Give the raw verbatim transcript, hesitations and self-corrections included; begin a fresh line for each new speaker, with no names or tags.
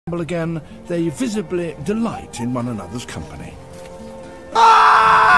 again, they visibly delight in one another's company. Ah!